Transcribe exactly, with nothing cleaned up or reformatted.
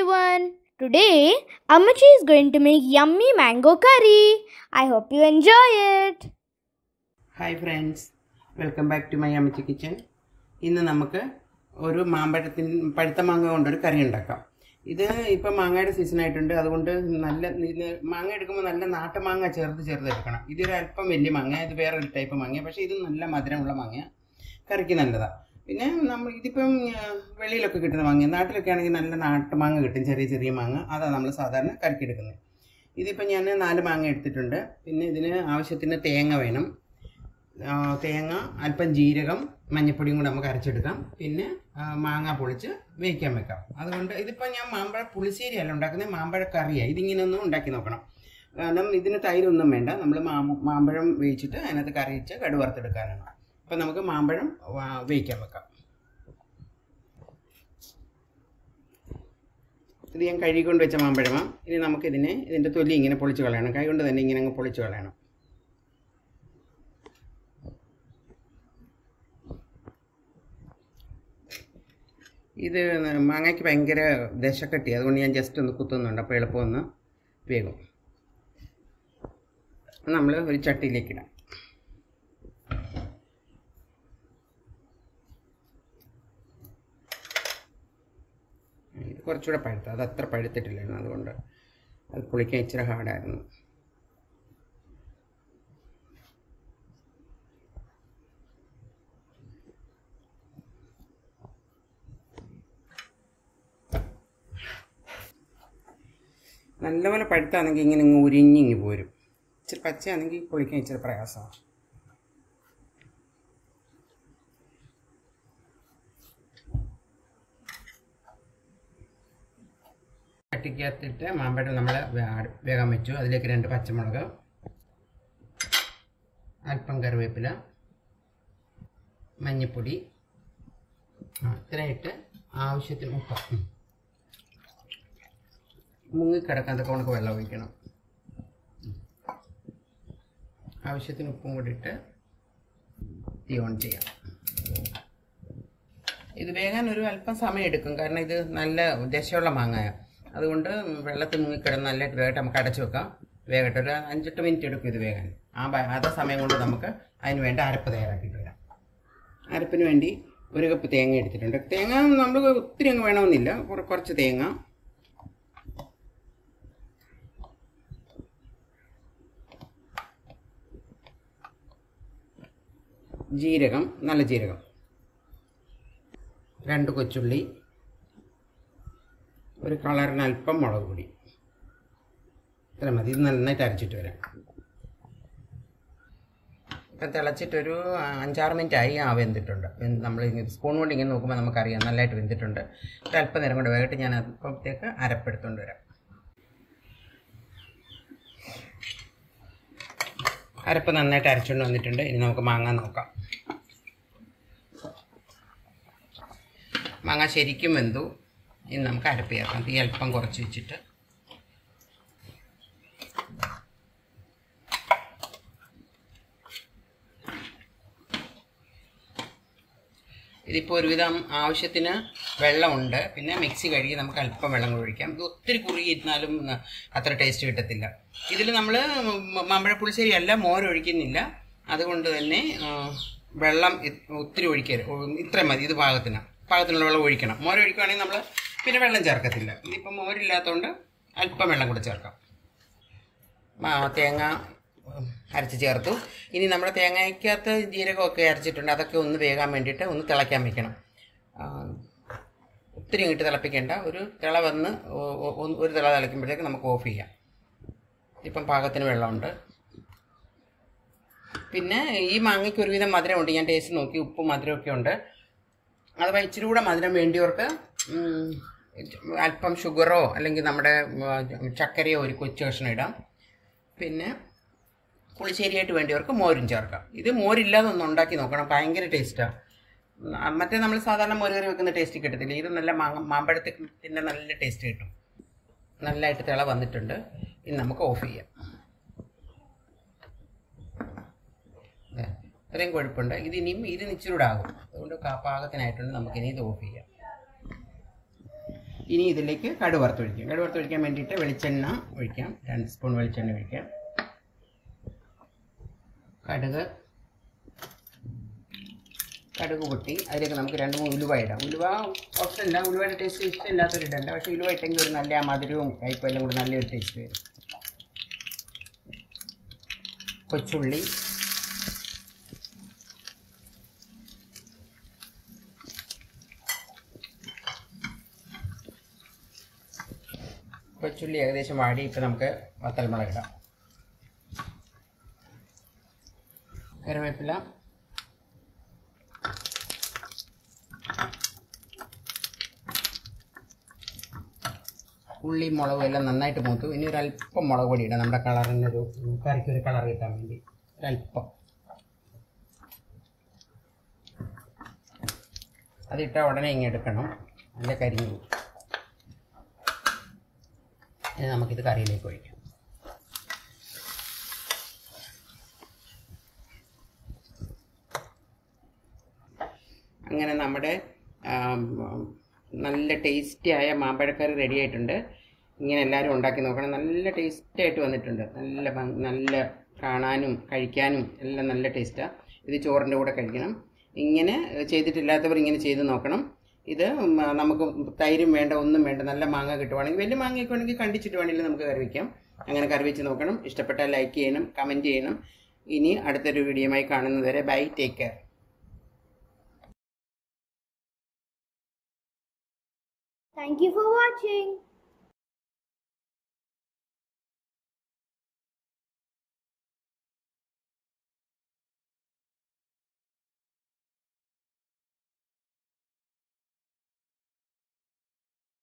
everyone. Today, Ammachi is going to make yummy mango curry. I hope you enjoy it. Hi friends, welcome back to my Ammachi kitchen. ഇന്ന് നമുക്ക് ഒരു മാമ്പഴത്തിൻ പഴുത്ത മാങ്ങ കൊണ്ടൊരു കറി ഉണ്ടാക്കാം. ഇത് ഇപ്പോൾ മാങ്ങയുടെ സീസൺ ആയിട്ടുണ്ട്. അതുകൊണ്ട് നല്ല മാങ്ങ എടുക്കുമ്പോൾ നല്ല നാട്ടുമാങ്ങ ചേർത്ത് ചേർത്ത് എടുക്കണം. ഇതൊരു അല്പം വലിയ മാങ്ങ, ഇത് വേറൊരു ടൈപ്പ് മാങ്ങ, പക്ഷേ ഇത് നല്ല മധുരമുള്ള മാങ്ങ, കറിക്ക് നല്ലതാണ്. പിന്നെ നമ്മൾ ഇതിപ്പം വെളിയിലൊക്കെ കിട്ടുന്ന മാങ്ങ, നാട്ടിലൊക്കെ ആണെങ്കിൽ നല്ല നാട്ടുമാങ്ങ കിട്ടും, ചെറിയ ചെറിയ മാങ്ങ, അതാണ് നമ്മൾ സാധാരണ കറിക്കെടുക്കുന്നത്. ഇതിപ്പോൾ ഞാൻ നാല് മാങ്ങ എടുത്തിട്ടുണ്ട്. പിന്നെ ഇതിന് ആവശ്യത്തിന് തേങ്ങ വേണം. തേങ്ങ, അല്പം ജീരകം, മഞ്ഞൾപ്പൊടിയും കൂടെ നമുക്ക് അരച്ചെടുക്കാം. പിന്നെ മാങ്ങ പൊളിച്ച് വേവിക്കാൻ വെക്കാം. അതുകൊണ്ട് ഇതിപ്പോൾ ഞാൻ മാമ്പഴ പുളിശ്ശേരി അല്ല ഉണ്ടാക്കുന്നത്, മാമ്പഴ കറിയാണ്. ഇതിങ്ങനെ ഒന്നും ഉണ്ടാക്കി നോക്കണം. കാരണം ഇതിന് തൈരൊന്നും വേണ്ട, നമ്മൾ മാമ്പഴം വേവിച്ചിട്ട് അതിനകത്ത് കറി വെച്ച് കടുക് വറുത്തെടുക്കാനാണ്. അപ്പം നമുക്ക് മാമ്പഴം വേവിക്കാൻ വെക്കാം. ഇത് ഞാൻ കഴുകിക്കൊണ്ട് വെച്ച മാമ്പഴമാണ്. ഇനി നമുക്കിതിനെ ഇതിൻ്റെ തൊലി ഇങ്ങനെ പൊളിച്ച് കളയണം. കൈ കൊണ്ട് തന്നെ ഇങ്ങനെ അങ്ങ് പൊളിച്ച് കളയണം. ഇത് മാങ്ങയ്ക്ക് ഭയങ്കര ദശക്കട്ടി, അതുകൊണ്ട് ഞാൻ ജസ്റ്റ് ഒന്ന് കുത്തുന്നുണ്ട്. അപ്പോൾ എളുപ്പമൊന്ന് വേഗം നമ്മൾ ഒരു ചട്ടിയിലേക്കിടാം. ഇത് കുറച്ചുകൂടെ പഴുത്ത, അത് അത്ര പഴുത്തിട്ടില്ലായിരുന്നു, അതുകൊണ്ട് അത് പൊളിക്കാൻ ഇച്ചിരി ഹാർഡായിരുന്നു. നല്ലപോലെ പഴുത്താണെങ്കിൽ ഇങ്ങനെ ഇങ്ങ് ഉരിഞ്ഞിങ്ങി പോരും. ഇച്ചിരി പച്ചയാണെങ്കിൽ പൊളിക്കാൻ ഇച്ചിരി പ്രയാസമാണ്. ചട്ടിക്കകത്തിട്ട് മാമ്പഴം നമ്മൾ വേഗം വെച്ചു. അതിലേക്ക് രണ്ട് പച്ചമുളക്, അല്പം കറിവേപ്പില, മഞ്ഞൾപ്പൊടി, ഇത്രയിട്ട് ആവശ്യത്തിന് ഉപ്പ്, മുങ്ങിക്കിടക്കാത്തൊക്കെ നമുക്ക് വെള്ളം ഒഴിക്കണം. ആവശ്യത്തിന് ഉപ്പും കൂടി ഇട്ട് തീ ഓൺ ചെയ്യാം. ഇത് വേകാൻ ഒരു അല്പം സമയം എടുക്കും, കാരണം ഇത് നല്ല ദശയുള്ള മാങ്ങയാണ്. അതുകൊണ്ട് വെള്ളത്തിൽ മുങ്ങിക്കിടന്ന് നല്ലതായിട്ട് വേഗം നമുക്ക് അടച്ചു വെക്കാം. വേഗട്ടെ, ഒരു അഞ്ചെട്ട് മിനിറ്റ് എടുക്കും ഇത് വേകാൻ. ആ അതേ സമയം കൊണ്ട് നമുക്ക് അതിന് വേണ്ടി അരപ്പ് തയ്യാറാക്കിയിട്ട് വരാം. അരപ്പിന് വേണ്ടി ഒരു കപ്പ് തേങ്ങ എടുത്തിട്ടുണ്ട്. തേങ്ങ നമ്മൾ ഒത്തിരി അങ്ങ് വേണമെന്നില്ല, കുറച്ച് തേങ്ങ, ജീരകം, നല്ല ജീരകം, രണ്ട് കൊച്ചുള്ളി, ഒരു കളറിന് അല്പം മുളക് പൊടി, ഇത്ര മതി. ഇത് നന്നായിട്ട് അരച്ചിട്ട് വരാം. ഇപ്പം തിളച്ചിട്ടൊരു അഞ്ചാറ് മിനിറ്റ് ആയി. ആ വെന്തിട്ടുണ്ട്. നമ്മൾ സ്പൂൺ കൊണ്ട് ഇങ്ങനെ നോക്കുമ്പോൾ നമുക്കറിയാം നല്ലതായിട്ട് വെന്തിട്ടുണ്ട്. ഒരു അല്പം നേരം കൊണ്ട് വേഗമായിട്ട് ഞാൻ അപ്പോഴത്തേക്ക് അരപ്പെടുത്തുകൊണ്ട് വരാം. അരപ്പ് നന്നായിട്ട് അരച്ചുകൊണ്ട് വന്നിട്ടുണ്ട്. ഇനി നമുക്ക് മാങ്ങ നോക്കാം. മാങ്ങ ശരിക്കും വെന്തു. ഇനി നമുക്ക് അരപ്പ് ചേർക്കാം. തീ അല്പം കുറച്ച് വെച്ചിട്ട് ഇതിപ്പോൾ ഒരുവിധം ആവശ്യത്തിന് വെള്ളമുണ്ട്. പിന്നെ മിക്സി കഴുകി നമുക്ക് അല്പം വെള്ളം കൂടി ഒഴിക്കാം. ഇത് ഒത്തിരി കുറുകിയിരുന്നാലും അത്ര ടേസ്റ്റ് കിട്ടത്തില്ല. ഇതിൽ നമ്മൾ മാമ്പഴ പുളിശ്ശേരി അല്ല, മോരൊഴിക്കുന്നില്ല. അതുകൊണ്ട് തന്നെ വെള്ളം ഒത്തിരി ഒഴിക്കരുത്, ഇത്രയും മതി. ഇത് പാകത്തിന് പാകത്തിനുള്ള വെള്ളം ഒഴിക്കണം. മോരൊഴിക്കുകയാണെങ്കിൽ നമ്മൾ പിന്നെ വെള്ളം ചേർക്കത്തില്ല. ഇതിപ്പോൾ മോരില്ലാത്തതുകൊണ്ട് അല്പം വെള്ളം കൂടെ ചേർക്കാം. തേങ്ങ അരച്ച് ചേർത്തു. ഇനി നമ്മുടെ തേങ്ങയ്ക്കകത്ത് ജീരകമൊക്കെ അരച്ചിട്ടുണ്ട്. അതൊക്കെ ഒന്ന് വേകാൻ വേണ്ടിയിട്ട് ഒന്ന് തിളയ്ക്കാൻ വയ്ക്കണം. ഒത്തിരി ഇങ്ങോട്ട് തിളപ്പിക്കേണ്ട. ഒരു തിള വന്ന് ഒരു തിള തിളയ്ക്കുമ്പോഴത്തേക്ക് നമുക്ക് ഓഫ് ചെയ്യാം. ഇപ്പം പാകത്തിന് വെള്ളമുണ്ട്. പിന്നെ ഈ മാങ്ങയ്ക്ക് ഒരുവിധം മധുരമുണ്ട്. ഞാൻ ടേസ്റ്റ് നോക്കി, ഉപ്പും മധുരമൊക്കെ ഉണ്ട്. അഥവാ ഇച്ചിരി കൂടെ മധുരം വേണ്ടിയവർക്ക് അല്പം ഷുഗറോ അല്ലെങ്കിൽ നമ്മുടെ ചക്കരയോ ഒരു കൊച്ചു കഷ്ണം ഇടാം. പിന്നെ പുളിശ്ശേരിയായിട്ട് വേണ്ടിയവർക്ക് മോരും ചേർക്കാം. ഇത് മോരില്ലാതെ ഒന്ന് ഉണ്ടാക്കി നോക്കണം, ഭയങ്കര ടേസ്റ്റാണ്. മറ്റേ നമ്മൾ സാധാരണ മോര് കറി വെക്കുന്ന ടേസ്റ്റ് കിട്ടത്തില്ല. ഇത് നല്ല മാങ്ങ മാമ്പഴത്തിൻ്റെ നല്ല ടേസ്റ്റ് കിട്ടും. നല്ലതായിട്ട് തിള വന്നിട്ടുണ്ട്. ഇനി നമുക്ക് ഓഫ് ചെയ്യാം. ഇത്രയും കുഴപ്പമുണ്ട്. ഇത് ഇനിയും ഇത് ഇച്ചിരൂടെ ആകും. അതുകൊണ്ട് പാകത്തിനായിട്ടുണ്ട്. നമുക്കിനി ഇത് ഓഫ് ചെയ്യാം. ഇനി ഇതിലേക്ക് കടുക് വറുത്തൊഴിക്കാം. കടുക് വറുത്തൊഴിക്കാൻ വേണ്ടിയിട്ട് വെളിച്ചെണ്ണ ഒഴിക്കാം. രണ്ട് സ്പൂൺ വെളിച്ചെണ്ണ ഒഴിക്കാം. കടുക് കടുക് പൊട്ടി അതിലേക്ക് നമുക്ക് രണ്ട് മൂന്ന് ഉലുവ ഇടാം. ഉലുവ ഓപ്ഷനില്ല, ഉലുവയുടെ ടേസ്റ്റ് ഇഷ്ടമില്ലാത്തവരിടണ്ട. പക്ഷേ ഉലുവ ഇട്ടെങ്കിൽ ഒരു നല്ല മധുരവും കയ്പും എല്ലാം കൂടി നല്ലൊരു ടേസ്റ്റ് വരും. കൊച്ചുള്ളി, കൊച്ചുള്ളി ഏകദേശം വാടി ഇപ്പോൾ നമുക്ക് വത്തൽമുളക് ഇടാം. കറിവേപ്പില, ഉള്ളി മുളകും എല്ലാം നന്നായിട്ട് മൂത്തു. ഇനി ഒരു അല്പം മുളക് പൊടി ഇടാം, നമ്മുടെ കളറിനൊരു കറിക്കൊരു കളർ കിട്ടാൻ വേണ്ടി ഒരല്പം. അതിട്ട ഉടനെ ഇങ്ങനെ എടുക്കണം, നല്ല കരിഞ്ഞു പോകും. ഇനി നമുക്കിത് കറിയിലേക്ക് ഒഴിക്കാം. അങ്ങനെ നമ്മുടെ നല്ല ടേസ്റ്റിയായ മാമ്പഴക്കറി റെഡി ആയിട്ടുണ്ട്. ഇങ്ങനെ എല്ലാവരും ഉണ്ടാക്കി നോക്കണം. നല്ല ടേസ്റ്റായിട്ട് വന്നിട്ടുണ്ട്. നല്ല നല്ല കാണാനും കഴിക്കാനും എല്ലാം നല്ല ടേസ്റ്റാണ്. ഇത് ചോറിൻ്റെ കൂടെ കഴിക്കണം. ഇങ്ങനെ ചെയ്തിട്ടില്ലാത്തവർ ഇങ്ങനെ ചെയ്ത് നോക്കണം. ഇത് നമുക്ക് തൈരും വേണ്ട, ഒന്നും വേണ്ട. നല്ല മാങ്ങ കിട്ടുവാണെങ്കിൽ, വലിയ മാങ്ങയൊക്കെ ആണെങ്കിൽ കണ്ടിച്ചിട്ട് വേണമെങ്കിൽ നമുക്ക് കറി വയ്ക്കാം. അങ്ങനെ കറി വെച്ച് നോക്കണം. ഇഷ്ടപ്പെട്ടാൽ ലൈക്ക് ചെയ്യണം, കമൻറ്റ് ചെയ്യണം. ഇനി അടുത്തൊരു വീഡിയോയുമായി കാണുന്നതുവരെ bye, take care. Thank you for watching.